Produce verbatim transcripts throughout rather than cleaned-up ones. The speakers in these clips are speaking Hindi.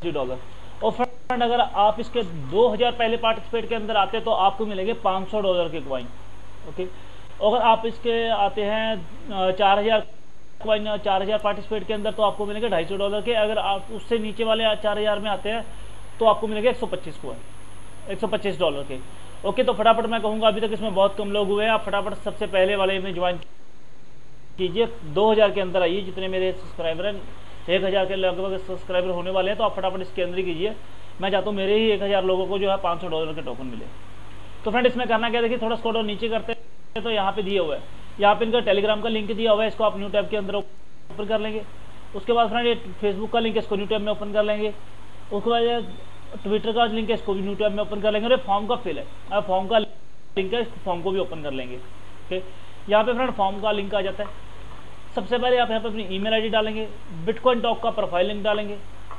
डॉलर। और फ्रेंड अगर आप इसके दो हज़ार पहले पार्टिसिपेट के अंदर आते हैं तो आपको मिलेंगे पाँच सौ डॉलर के कॉइन। ओके, अगर आप इसके आते हैं चार हज़ार कॉइन चार हज़ार पार्टिसिपेट के अंदर तो आपको मिलेंगे ढाई सौ डॉलर के। अगर आप उससे नीचे वाले चार हज़ार में आते हैं तो आपको मिलेंगे एक सौ पच्चीस कॉइन एक सौ पच्चीस डॉलर के। ओके, तो फटाफट मैं कहूँगा अभी तक इसमें बहुत कम लोग हुए हैं, आप फटाफट सबसे पहले वाले में ज्वाइन कीजिए। दो हज़ार के अंदर आइए, जितने मेरे सब्सक्राइबर हैं एक हज़ार के लगभग सब्सक्राइबर होने वाले हैं, तो आप फटाफट इसके अंदर ही कीजिए। मैं चाहता हूँ मेरे ही एक हज़ार लोगों को जो है पाँच सौ डॉलर के टोकन मिले। तो फ्रेंड इसमें करना क्या, देखिए थोड़ा स्क्रॉल नीचे करते हैं तो यहाँ पे दिया हुआ है, यहाँ पे इनका टेलीग्राम का लिंक दिया हुआ है, इसको आप न्यू टैब के अंदर ओपन कर लेंगे। उसके बाद फ्रेंड ये फेसबुक का लिंक है, इसको न्यू टैब में ओपन कर लेंगे। उसके बाद ट्विटर का लिंक है, इसको भी न्यू टैब में ओपन कर लेंगे। और फॉर्म का फिल है, अब फॉर्म का लिंक है, इस फॉर्म को भी ओपन कर लेंगे। ओके, यहाँ पे फ्रेंड फॉर्म का लिंक आ जाता है। सबसे पहले आप यहाँ पे अपनी ईमेल आईडी डालेंगे, बिटकॉइन टॉक का प्रोफाइल लिंक डालेंगे।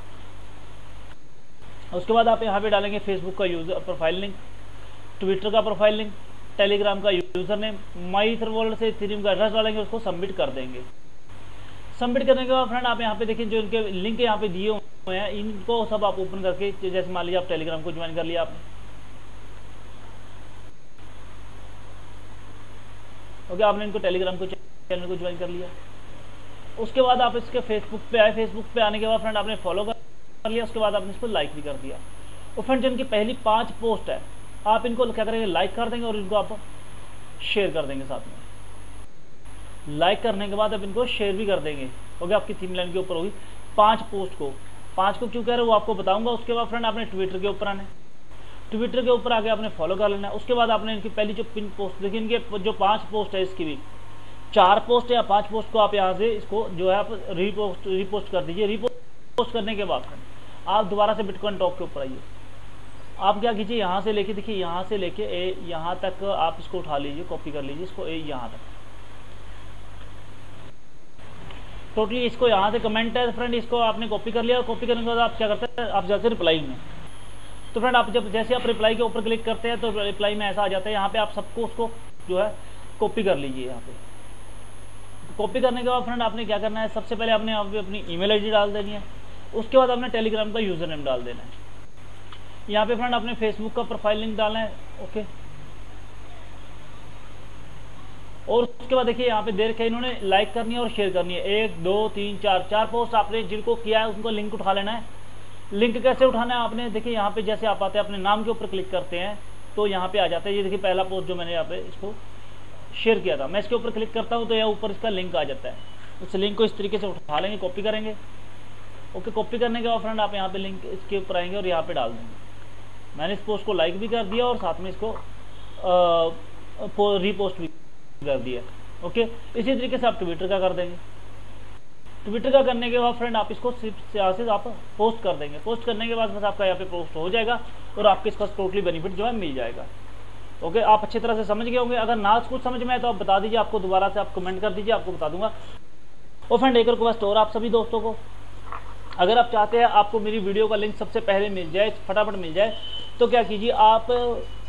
उसके बाद आप यहाँ पे डालेंगे फेसबुक का यूजर प्रोफाइल लिंक, ट्विटर का प्रोफाइल लिंक, टेलीग्राम का user name, my ether wallet से इथेरियम का एड्रेस डालेंगे, उसको सबमिट कर देंगे। सबमिट करने के बाद फ्रेंड आप यहाँ पे देखिए जो इनके लिंक यहाँ पे दिए हुए हैं, इनको सब आप ओपन करके, जैसे मान लीजिए आप टेलीग्राम को ज्वाइन कर लिया आपने, ओके, आपने इनको टेलीग्राम को चैनल को ज्वाइन कर लिया। उसके बाद आप इसके फेसबुक पे आए, फेसबुक पे आने के बाद फ्रेंड आपने फॉलो कर लिया, उसके बाद आपने इसको लाइक भी कर दिया। और फ्रेंड जिनकी पहली पांच पोस्ट है आप इनको क्या करेंगे, लाइक कर देंगे और इनको आप शेयर कर देंगे साथ में। लाइक करने के बाद आप इनको शेयर भी कर देंगे। ओके, आपकी थीम लाइन के ऊपर होगी पांच पोस्ट को, पांच को क्यों कह रहे हो वो आपको बताऊंगा। उसके बाद फ्रेंड आपने ट्विटर के ऊपर आना है, ट्विटर के ऊपर आके आपने फॉलो कर लेना है। उसके बाद आपने इनकी पहली जो पिन पोस्ट देखिए, इनके जो पांच पोस्ट है इसकी भी चार पोस्ट या पांच पोस्ट को आप यहाँ से इसको जो है आप रीपोस्ट रीपोस्ट कर दीजिए। रीपोस्ट करने के बाद आप दोबारा से बिटकॉइन टॉक के ऊपर आइए। आप क्या कीजिए, यहाँ से लेके देखिए, यहाँ से लेके ए यहाँ तक आप इसको उठा लीजिए, कॉपी कर लीजिए इसको ए यहाँ तक टोटली। इसको यहाँ से कमेंट है फ्रेंड, इसको आपने कॉपी कर लिया। कॉपी करने के बाद आप क्या करते हैं, आप जाते रिप्लाई में। तो फ्रेंड आप जब जैसे आप रिप्लाई के ऊपर क्लिक करते हैं तो रिप्लाई में ऐसा आ जाता है, यहाँ पे आप सबको उसको जो है कॉपी कर लीजिए। यहाँ पे कॉपी करने के बाद फ्रेंड आपने क्या करना है, सबसे पहले आपने आप अपनी ईमेल आईडी डाल देनी है। उसके बाद आपने टेलीग्राम का यूजर नेम डाल देना है। यहाँ पे फ्रेंड आपने फेसबुक का प्रोफाइल लिंक डालना है। ओके, और उसके बाद देखिए यहाँ पे देर के इन्होंने लाइक करनी है और शेयर करनी है, एक दो तीन चार चार पोस्ट आपने जिनको किया है उनको लिंक उठा लेना है। लिंक कैसे उठाना है आपने, देखिए यहाँ पे जैसे आप आते हैं अपने नाम के ऊपर क्लिक करते हैं तो यहाँ पे आ जाता है। ये देखिए पहला पोस्ट जो मैंने यहाँ पे इसको शेयर किया था, मैं इसके ऊपर क्लिक करता हूँ तो यहाँ ऊपर इसका लिंक आ जाता है। उस लिंक को इस तरीके से उठा लेंगे, कॉपी करेंगे। ओके, कॉपी करने के बाद फ्रेंड आप यहाँ पे लिंक इसके ऊपर आएंगे और यहाँ पे डाल देंगे। मैंने इस पोस्ट को लाइक भी कर दिया और साथ में इसको रीपोस्ट भी कर दिया। ओके, इसी तरीके से आप ट्विटर का कर देंगे। ट्विटर का करने के बाद फ्रेंड आप इसको सिर्फ यहाँ से आप पोस्ट कर देंगे। पोस्ट करने के बाद बस आपका यहाँ पे पोस्ट हो जाएगा और आपके इसका टोटली बेनिफिट जो है मिल जाएगा। ओके, आप अच्छी तरह से समझ गए होंगे। अगर ना कुछ समझ में आए तो आप बता दीजिए, आपको दोबारा से आप कमेंट कर दीजिए, आपको बता दूंगा। और फ्रेंड एक रिक्वेस्ट और आप सभी दोस्तों को, अगर आप चाहते हैं आपको मेरी वीडियो का लिंक सबसे पहले मिल जाए, फटाफट मिल जाए, तो क्या कीजिए, आप